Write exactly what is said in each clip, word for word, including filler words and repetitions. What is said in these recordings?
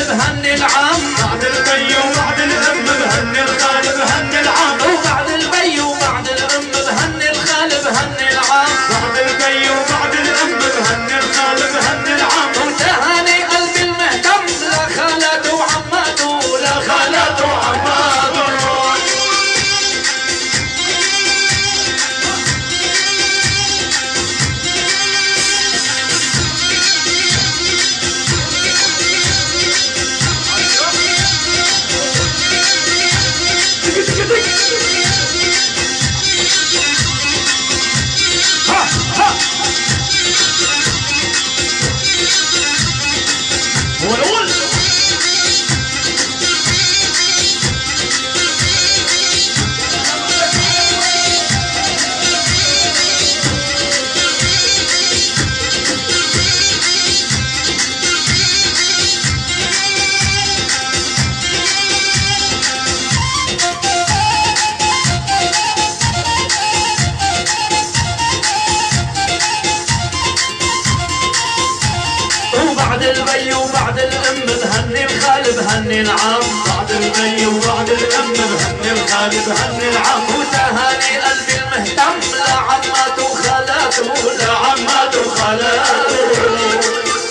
الخالب هني العم، بعد البي وبعد الام بهني الخالب هني العم، وبعد البي وبعد الام بهني الخالب هني العم، بعد البي وبعد الام بهني الخالب هني العم، وتهاني قلبي المهتم لخالته وعماته لخالته وعماته. وبعد البي وبعد الام بهني الخالب هني العم، بعد البي وبعد الام بهني الخالب هني العم، وتهاني قلبي المهتم لعماته وخالاته لعماته وخالاته.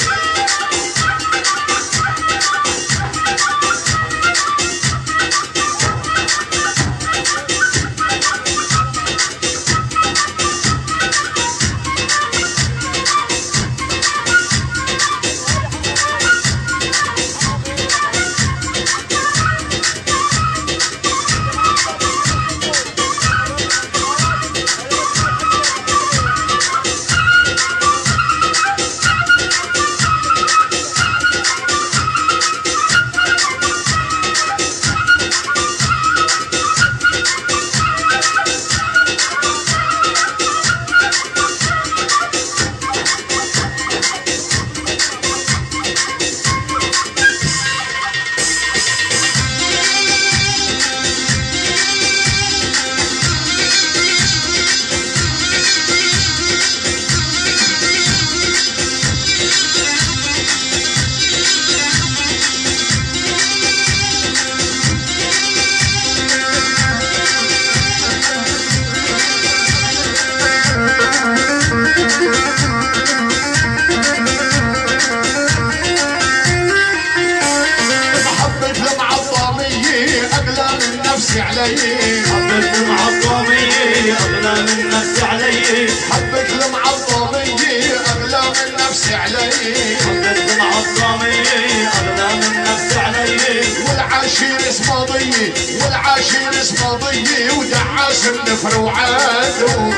حبة المعظمية أغلى من نفسي علي، حبة المعظمية أغلى من نفسي علي، حبة المعظمية أغلى من نفسي علي، والعاشر اسمه ضيي والعاشر اسمه ضيي ودعاس النفر وعاده.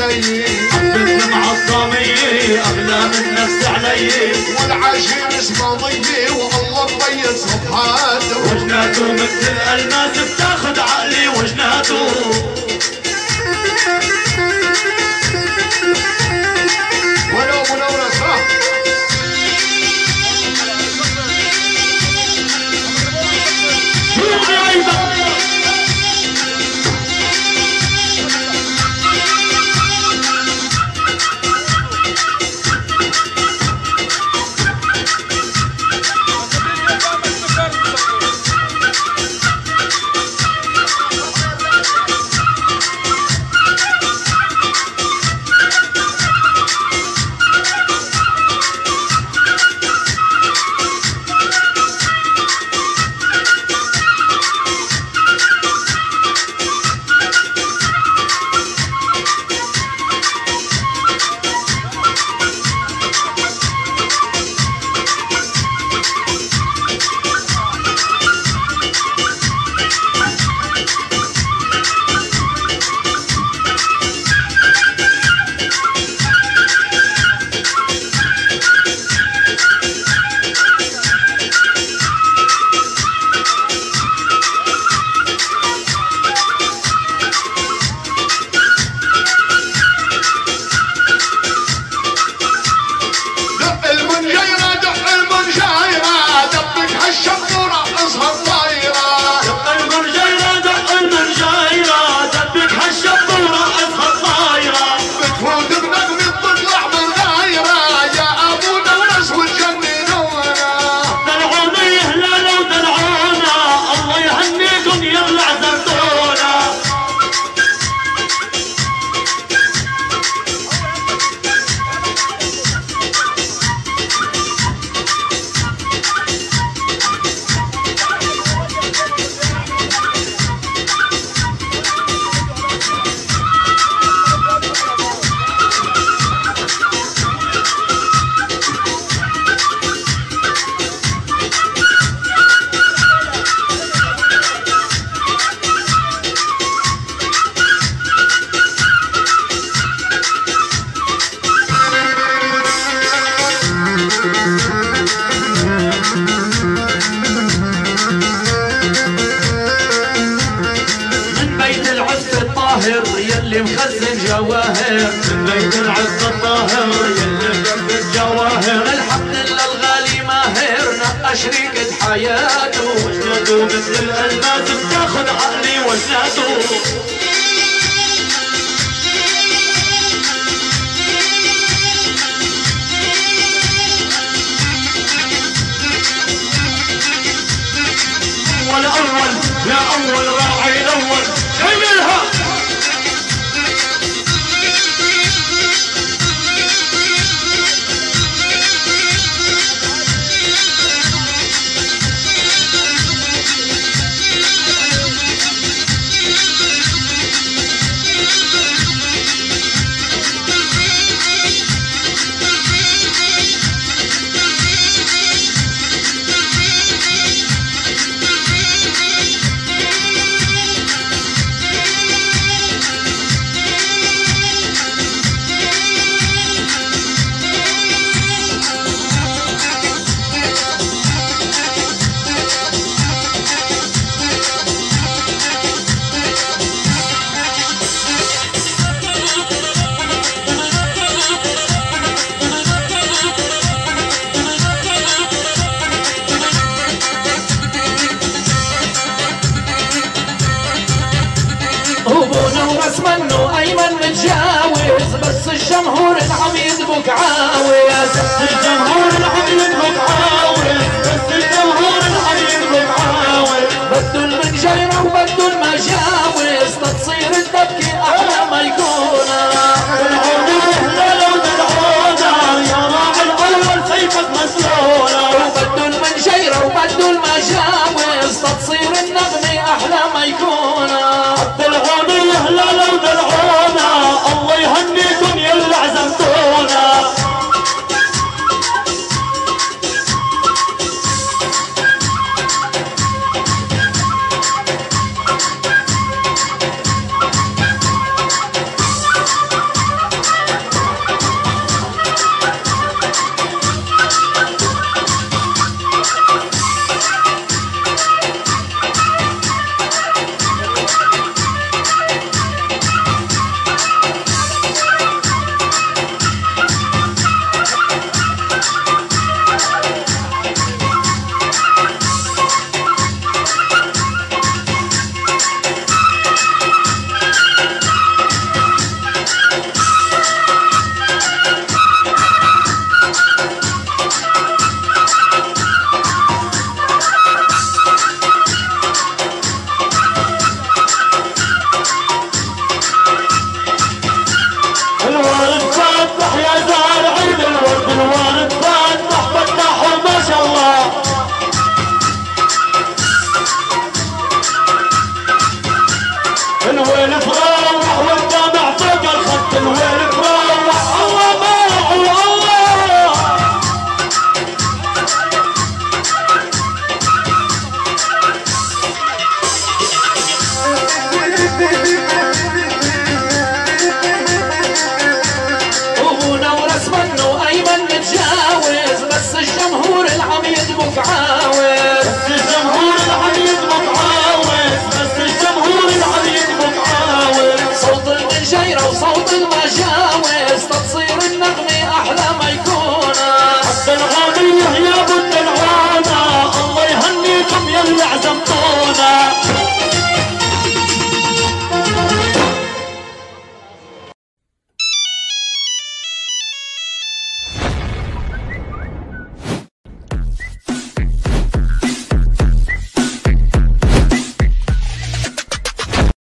علي بنت معصمية أغلى من نفس علي والعاشر اسمه ضيي والله مبين صفحاته وجناته مثل الألماس بتاخد عقلي وجناته ولو منورة صح شوفي عيبك يلي مخزن جواهر من بيت العز الطاهر يلي مخزن جواهر الحمد لله الغالي ماهر نقى شريكة حياته وجناته مثل الألماس بتاخد عقلي وجناته أول أول يا أول راعي الأول حملها منه ايمن متجاوز بس الجمهور العم يدبك عاوز الجمهور العم يدبك عاوز بس الجمهور العم يدبك عاوز بدو المنجيرة وبدو المجاوز تتصير الدبكة احلى ما يكون العودة لو تدعونا يا راعي الاول سيفك مسلولة وبدو المنجيرة وبدو المجاوز تتصير النغمة احلى ما يكون العودة لو تدعونا الله يهنيكم يلا عزمتونا تعزم طول